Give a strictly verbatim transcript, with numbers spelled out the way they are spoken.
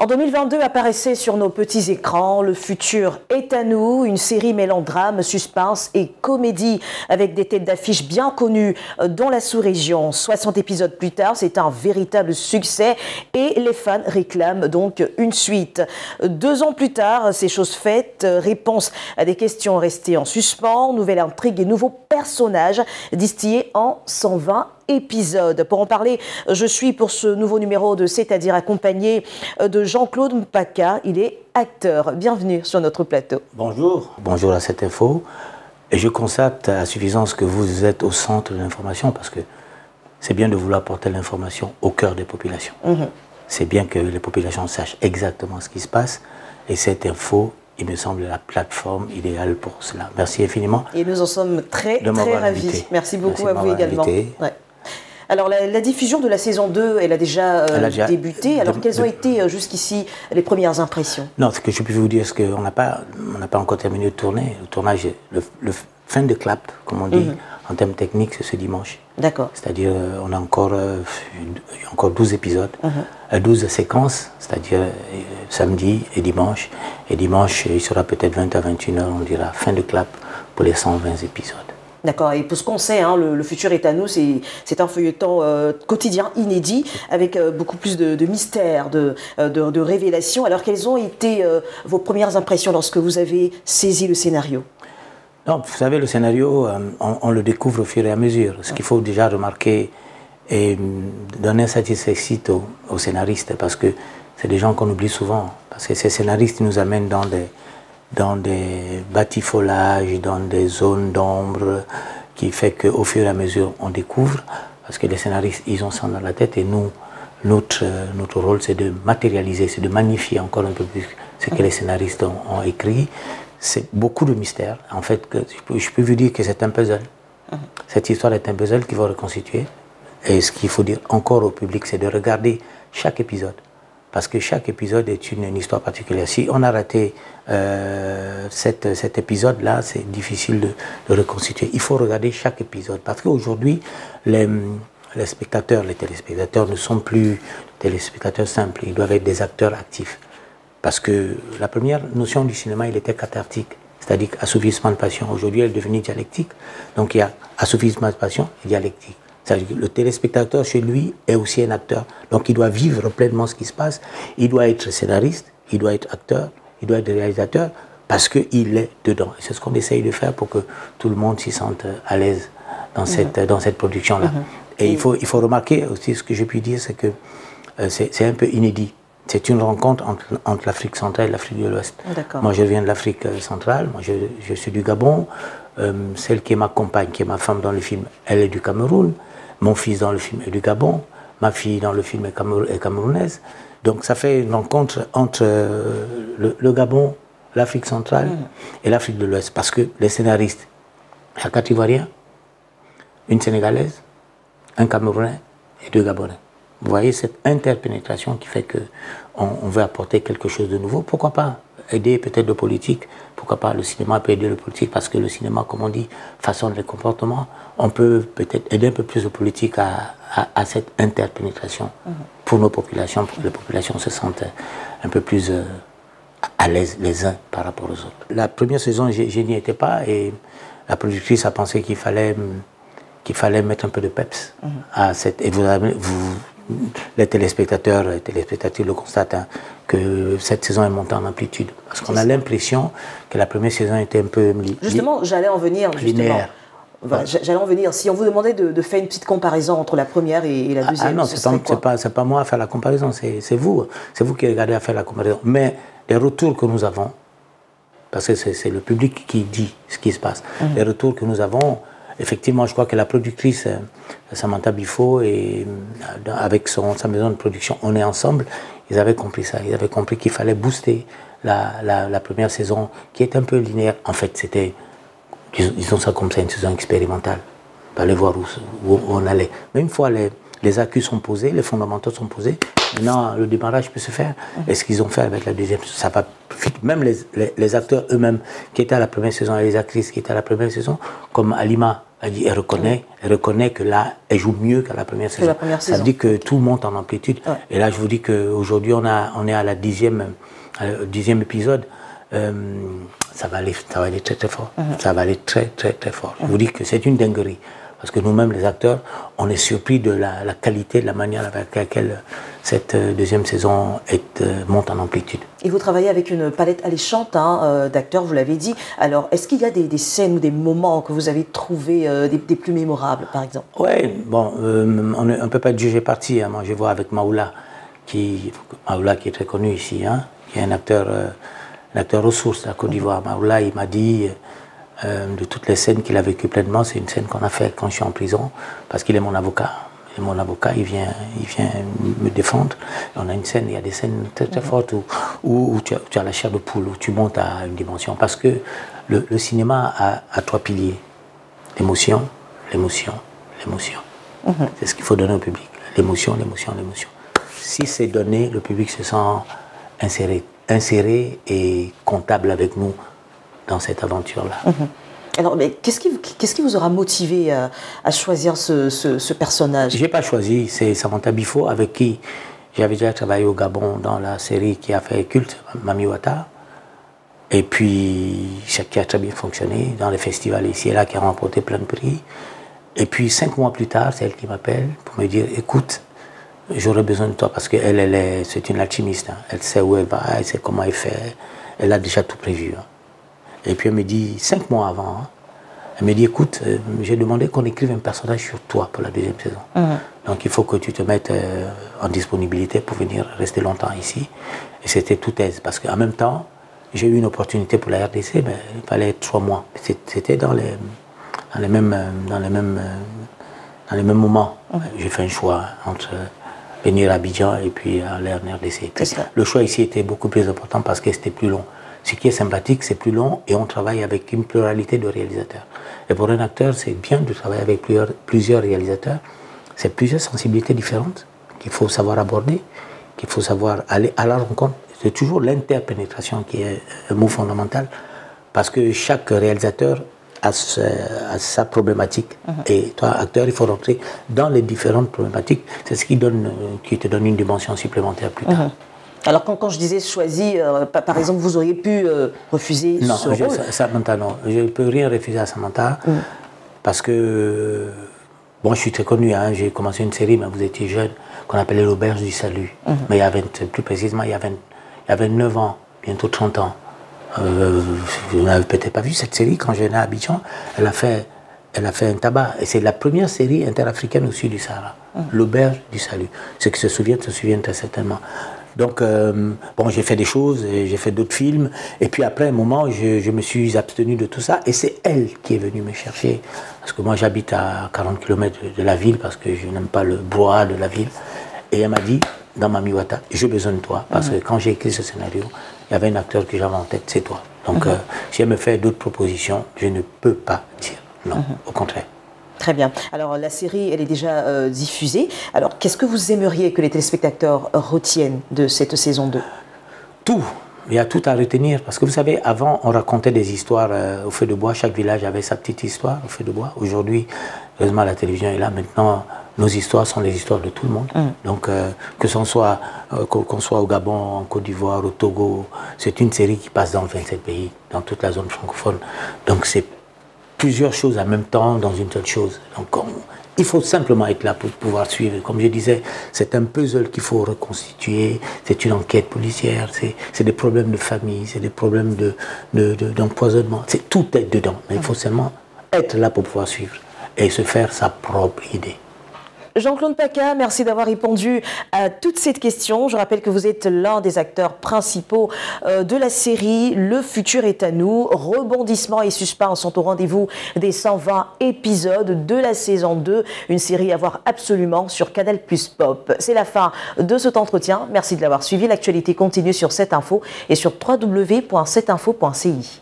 En deux mille vingt-deux apparaissait sur nos petits écrans Le futur est à nous, une série mêlant drame, suspense et comédie avec des têtes d'affiche bien connues dans la sous-région. soixante épisodes plus tard, c'est un véritable succès et les fans réclament donc une suite. Deux ans plus tard, c'est chose faite, réponse à des questions restées en suspens, nouvelle intrigue et nouveaux personnages distillés en cent vingt épisodes. Pour en parler, je suis pour ce nouveau numéro de C'est-à-dire accompagné de Jean-Claude Mpaka. Il est acteur. Bienvenue sur notre plateau. Bonjour. Bonjour à cette info. Et je constate à suffisance que vous êtes au centre de l'information parce que c'est bien de vouloir porter l'information au cœur des populations. Mmh. C'est bien que les populations sachent exactement ce qui se passe et cette info, il me semble, la plateforme idéale pour cela. Merci infiniment. Et nous en sommes très, très ravis. Merci beaucoup Merci à vous également. Ouais. Alors, la, la diffusion de la saison deux, elle a déjà, euh, elle a déjà débuté. Alors, de, quelles ont de, été euh, jusqu'ici les premières impressions? Non, ce que je peux vous dire, c'est qu'on n'a pas, on n'a pas encore terminé de tourner. Le tournage, le, le fin de clap, comme on dit, mm-hmm. en termes techniques, c'est ce dimanche. D'accord. C'est-à-dire, on a encore, euh, encore douze épisodes, mm-hmm. douze séquences, c'est-à-dire euh, samedi et dimanche. Et dimanche, il sera peut-être vingt à vingt et une heures, on dira fin de clap pour les cent vingt épisodes. D'accord, et pour ce qu'on sait, hein, le, le futur est à nous, c'est un feuilleton euh, quotidien inédit, avec euh, beaucoup plus de, de mystères, de, de, de révélations. Alors, quelles ont été euh, vos premières impressions lorsque vous avez saisi le scénario? Non, vous savez, le scénario, euh, on, on le découvre au fur et à mesure. Ce qu'il faut déjà remarquer et donner un satisfait aux, aux scénaristes, parce que c'est des gens qu'on oublie souvent. Parce que ces scénaristes nous amènent dans des... dans des batifolages, dans des zones d'ombre, qui fait qu'au fur et à mesure, on découvre, parce que les scénaristes, ils ont ça dans la tête, et nous, notre, notre rôle, c'est de matérialiser, c'est de magnifier encore un peu plus ce que les scénaristes ont, ont écrit. C'est beaucoup de mystères. En fait, que, je, peux, je peux vous dire que c'est un puzzle. Cette histoire est un puzzle qui va reconstituer. Et ce qu'il faut dire encore au public, c'est de regarder chaque épisode. Parce que chaque épisode est une, une histoire particulière. Si on a raté euh, cette, cet épisode-là, c'est difficile de, de reconstituer. Il faut regarder chaque épisode. Parce qu'aujourd'hui, les, les spectateurs, les téléspectateurs ne sont plus téléspectateurs simples. Ils doivent être des acteurs actifs. Parce que la première notion du cinéma, il était cathartique. C'est-à-dire assouvissement de passion. Aujourd'hui, elle est devenue dialectique. Donc il y a assouvissement de passion et dialectique. C'est-à-dire que le téléspectateur, chez lui, est aussi un acteur. Donc il doit vivre pleinement ce qui se passe. Il doit être scénariste, il doit être acteur, il doit être réalisateur, parce qu'il est dedans. C'est ce qu'on essaye de faire pour que tout le monde s'y sente à l'aise dans, mmh. cette, dans cette production-là. Mmh. Et mmh. il, faut, il faut remarquer aussi, ce que j'ai pu dire, c'est que euh, c'est un peu inédit. C'est une rencontre entre, entre l'Afrique centrale et l'Afrique de l'Ouest. Moi, je viens de l'Afrique centrale, moi, je, je suis du Gabon. Euh, celle qui est ma compagne, qui est ma femme dans le film, elle est du Cameroun. Mon fils dans le film est du Gabon, ma fille dans le film est, Camérou est camerounaise. Donc ça fait une rencontre entre euh, le, le Gabon, l'Afrique centrale mmh. et l'Afrique de l'Ouest. Parce que les scénaristes, il y a quatre Ivoiriens, une Sénégalaise, un Camerounais et deux Gabonais. Vous voyez cette interpénétration qui fait qu'on on veut apporter quelque chose de nouveau. Pourquoi pas aider peut-être le politique? Pourquoi pas le cinéma peut aider le politique? Parce que le cinéma, comme on dit, façonne les comportements. On peut peut-être aider un peu plus le politique à, à, à cette interpénétration mmh. pour nos populations, pour que les populations se sentent un peu plus euh, à l'aise les uns par rapport aux autres. La première saison, je, je n'y étais pas et la productrice a pensé qu'il fallait, qu'il fallait mettre un peu de peps mmh. à cette... Et vous, vous, les téléspectateurs, les téléspectateurs le constatent, hein, que cette saison est montée en amplitude. Parce qu'on a l'impression que la première saison était un peu... Justement, j'allais en venir. Linéaire. Voilà, j'allais en venir. Si on vous demandait de, de faire une petite comparaison entre la première et, et la deuxième, ah non, c'est pas, pas, pas moi à faire la comparaison, c'est vous. C'est vous qui regardez à faire la comparaison. Mais les retours que nous avons, parce que c'est le public qui dit ce qui se passe, mmh. les retours que nous avons... Effectivement, je crois que la productrice, Samantha Bifo, et avec son, sa maison de production, On est ensemble, ils avaient compris ça. Ils avaient compris qu'il fallait booster la, la, la première saison, qui est un peu linéaire. En fait, c'était, disons ça comme ça, une saison expérimentale. Il fallait voir où, où, où on allait. Mais une fois les, les accus sont posés, les fondamentaux sont posés, maintenant le démarrage peut se faire. Et ce qu'ils ont fait avec la deuxième, ça va même les, les, les acteurs eux-mêmes qui étaient à la première saison et les actrices qui étaient à la première saison, comme Alima Elle, dit, elle, reconnaît, oui. elle reconnaît que là, elle joue mieux qu'à la première saison. La première ça saison. dit que tout monte en amplitude. Ouais. Et là, je vous dis qu'aujourd'hui, on, on est à la dixième, euh, dixième épisode. Euh, ça, va aller, ça va aller très très fort. Mm-hmm. Ça va aller très très très fort. Mm-hmm. Je vous dis que c'est une dinguerie. Parce que nous-mêmes, les acteurs, on est surpris de la, la qualité, de la manière avec laquelle cette deuxième saison est, euh, monte en amplitude. Et vous travaillez avec une palette alléchante hein, euh, d'acteurs, vous l'avez dit. Alors, est-ce qu'il y a des, des scènes ou des moments que vous avez trouvés euh, des, des plus mémorables, par exemple? Oui, bon, euh, on ne peut pas être jugé parti. Hein. Moi, je vois avec Maoula, qui, Maoula, qui est très connu ici, hein, qui est un acteur, euh, un acteur ressource de la Côte d'Ivoire. Maoula, il m'a dit... Euh, de toutes les scènes qu'il a vécues pleinement, c'est une scène qu'on a fait quand je suis en prison, parce qu'il est mon avocat. Et mon avocat, il vient, il vient me défendre. Et on a une scène, il y a des scènes très très fortes où, où, où tu, as, tu as la chair de poule, où tu montes à une dimension. Parce que le, le cinéma a, a trois piliers. L'émotion, l'émotion, l'émotion. Mm-hmm. C'est ce qu'il faut donner au public. L'émotion, l'émotion, l'émotion. Si c'est donné, le public se sent inséré, inséré et comptable avec nous dans cette aventure-là. Mmh. Alors, mais qu'est-ce qui, qu'est-ce qui vous aura motivé à, à choisir ce, ce, ce personnage? Je n'ai pas choisi, c'est Samantha Bifo, avec qui j'avais déjà travaillé au Gabon dans la série qui a fait culte, Mami Wata, et puis qui a très bien fonctionné dans les festivals ici et là, qui a remporté plein de prix. Et puis cinq mois plus tard, c'est elle qui m'appelle pour me dire, écoute, j'aurais besoin de toi, parce qu'elle, elle est, c'est une alchimiste, hein. Elle sait où elle va, elle sait comment elle fait, elle a déjà tout prévu. Hein. Et puis elle me dit, cinq mois avant, hein, elle me dit, écoute, euh, j'ai demandé qu'on écrive un personnage sur toi pour la deuxième saison. Mmh. Donc il faut que tu te mettes euh, en disponibilité pour venir rester longtemps ici. Et c'était tout aise, parce qu'en même temps, j'ai eu une opportunité pour la R D C, mais il fallait trois mois. C'était dans les, dans les mêmes, dans les mêmes, dans les mêmes moments. Mmh. J'ai fait un choix entre venir à Abidjan et puis aller en R D C. Le choix ici était beaucoup plus important parce que c'était plus long. Ce qui est sympathique, c'est plus long et on travaille avec une pluralité de réalisateurs. Et pour un acteur, c'est bien de travailler avec plusieurs, plusieurs réalisateurs. C'est plusieurs sensibilités différentes qu'il faut savoir aborder, qu'il faut savoir aller à la rencontre. C'est toujours l'interpénétration qui est un mot fondamental parce que chaque réalisateur a, ce, a sa problématique. Uh-huh. Et toi, acteur, il faut rentrer dans les différentes problématiques. C'est ce qui, donne, qui te donne une dimension supplémentaire plus tard. Uh-huh. Alors quand, quand je disais choisi, euh, par exemple, vous auriez pu euh, refuser non, ce je, rôle? Samantha, non. Je ne peux rien refuser à Samantha mm. parce que, bon, je suis très connu, hein, j'ai commencé une série, mais vous étiez jeune, qu'on appelait l'Auberge du Salut. Mm. Mais il y a vingt, plus précisément, il y a, vingt, il y a vingt-neuf ans, bientôt trente ans. Euh, vous n'avez peut-être pas vu cette série quand je venais à Abidjan. Elle a fait, elle a fait un tabac. Et c'est la première série interafricaine au sud du Sahara. Mm. L'Auberge du Salut. Ceux qui se souviennent se souviennent très certainement. Donc, euh, bon, j'ai fait des choses, j'ai fait d'autres films, et puis après un moment, je, je me suis abstenu de tout ça, et c'est elle qui est venue me chercher, parce que moi j'habite à quarante kilomètres de, de la ville, parce que je n'aime pas le brouhaha de la ville, et elle m'a dit, dans Mami Wata, j'ai besoin de toi, parce mm-hmm. que quand j'ai écrit ce scénario, il y avait un acteur que j'avais en tête, c'est toi. Donc, mm-hmm. euh, si elle me fait d'autres propositions, je ne peux pas dire non, mm-hmm. au contraire. Très bien. Alors, la série, elle est déjà euh, diffusée. Alors, qu'est-ce que vous aimeriez que les téléspectateurs retiennent de cette saison deux? Tout. Il y a tout à retenir. Parce que vous savez, avant, on racontait des histoires euh, au feu de bois. Chaque village avait sa petite histoire au feu de bois. Aujourd'hui, heureusement, la télévision est là. Maintenant, nos histoires sont les histoires de tout le monde. Mm. Donc, euh, que ce soit, euh, qu'on soit au Gabon, en Côte d'Ivoire, au Togo, c'est une série qui passe dans vingt-sept pays, dans toute la zone francophone. Donc, c'est plusieurs choses en même temps dans une seule chose. Donc, on, il faut simplement être là pour pouvoir suivre. Comme je disais, c'est un puzzle qu'il faut reconstituer, c'est une enquête policière, c'est des problèmes de famille, c'est des problèmes de, de, de, d'empoisonnement. C'est tout est dedans, mais il faut seulement être là pour pouvoir suivre et se faire sa propre idée. Jean-Claude Paca, merci d'avoir répondu à toutes ces questions. Je rappelle que vous êtes l'un des acteurs principaux de la série Le futur est à nous. Rebondissements et suspense sont au rendez-vous des cent vingt épisodes de la saison deux. Une série à voir absolument sur Canal plus Pop. C'est la fin de cet entretien. Merci de l'avoir suivi. L'actualité continue sur sept info et sur w w w point sept info point c i.